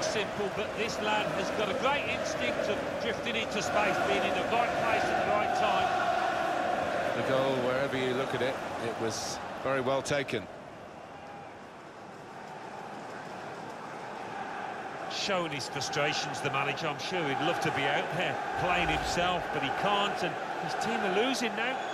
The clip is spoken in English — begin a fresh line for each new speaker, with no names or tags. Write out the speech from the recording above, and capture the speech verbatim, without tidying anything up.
looks simple, but this lad has got a great instinct of drifting into space, being in the right place at the right time.
The goal, wherever you look at it, it was very well taken.
Showing his frustrations, the manager. I'm sure he'd love to be out there playing himself, but he can't, and his team are losing now.